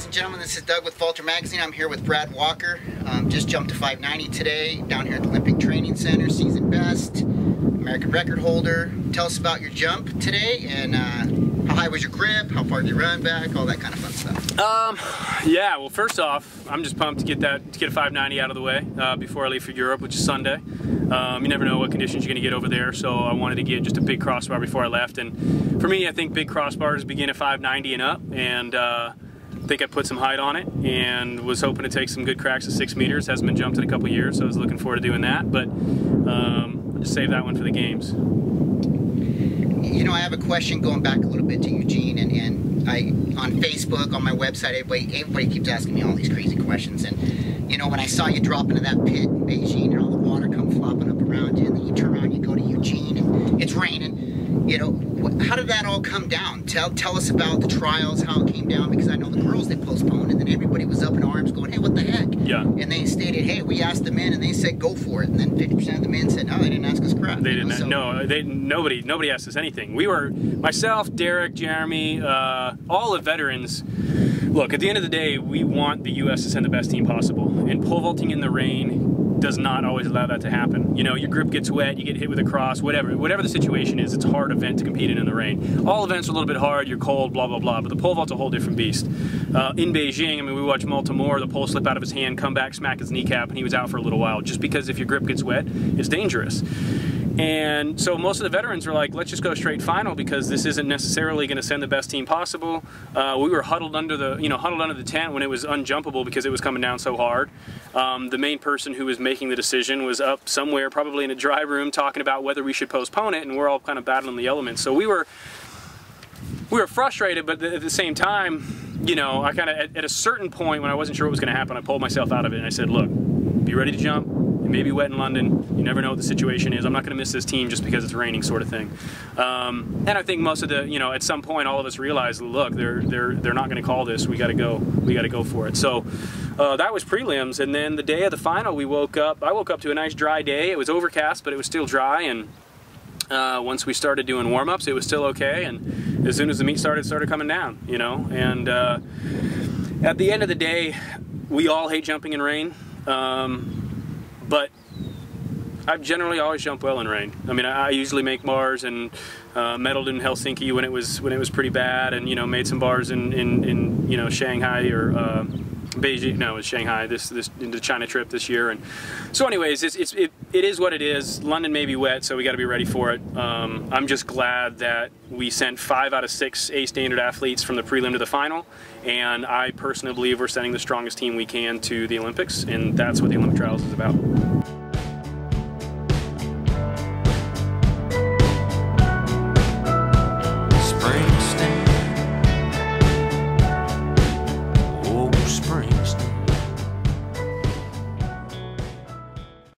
and gentlemen, this is Doug with Falter Magazine. I'm here with Brad Walker. Just jumped to 590 today down here at the Olympic Training Center. Season best, American record holder. Tell us about your jump today and how high was your grip, how far did you run back, all that kind of fun stuff. Yeah, well, first off, I'm just pumped to get a 590 out of the way before I leave for Europe, which is Sunday. You never know what conditions you're going to get over there, so I wanted to get just a big crossbar before I left. And for me, I think big crossbars begin at 590 and up, and I think I put some height on it and was hoping to take some good cracks at 6 meters. Hasn't been jumped in a couple years, so I was looking forward to doing that, but I'll just save that one for the games. You know, I have a question going back a little bit to Eugene, and I on Facebook, on my website, everybody keeps asking me all these crazy questions. And you know, when I saw you drop into that pit in Beijing and all the water come flopping up around you, and then you turn around and you go to Eugene and it's raining, you know, how did that all come down? Tell us about the trials, how it came down, because I know the girls, they postponed, and then everybody was up in arms going, hey, what the heck? Yeah. And they stated, hey, we asked the men and they said go for it, and then 50% of the men said, no, they didn't ask us crap. They didn't. So, no, nobody asked us anything. We were, myself, Derek, Jeremy, all the veterans. Look, at the end of the day, we want the U.S. to send the best team possible, and pole vaulting in the rain does not always allow that to happen. You know, your grip gets wet, you get hit with a cross, whatever the situation is, it's a hard event to compete in the rain. All events are a little bit hard, you're cold, blah, blah, blah, but the pole vault's a whole different beast. In Beijing, I mean, we watched Malta Moore, the pole slip out of his hand, come back, smack his kneecap, and he was out for a little while, just because if your grip gets wet, it's dangerous. And so most of the veterans were like, let's just go straight final, because this isn't necessarily going to send the best team possible. We were huddled under the tent when it was unjumpable because it was coming down so hard. The main person who was making the decision was up somewhere, probably in a dry room, talking about whether we should postpone it, and we're all kind of battling the elements. So we were frustrated, but at the same time, you know, I kind of, at a certain point when I wasn't sure what was going to happen, I pulled myself out of it and I said, look, be ready to jump. It may be wet in London. You never know what the situation is. I'm not going to miss this team just because it's raining, sort of thing. And I think most of the, you know, at some point, all of us realized, look, they're not going to call this. We got to go. We got to go for it. So that was prelims, and then the day of the final, I woke up to a nice dry day. It was overcast, but it was still dry, and once we started doing warm-ups, it was still okay. And as soon as the meet started coming down, you know. And at the end of the day, we all hate jumping in rain. But I've generally always jumped well in rain. I mean, I usually make bars, and medaled in Helsinki when it was pretty bad, and you know, made some bars in you know, Shanghai or Beijing. No, it was Shanghai. This in the China trip this year. And so, anyways, it is what it is. London may be wet, so we got to be ready for it. I'm just glad that we sent 5 out of 6 A standard athletes from the prelim to the final, and I personally believe we're sending the strongest team we can to the Olympics, and that's what the Olympic trials is about.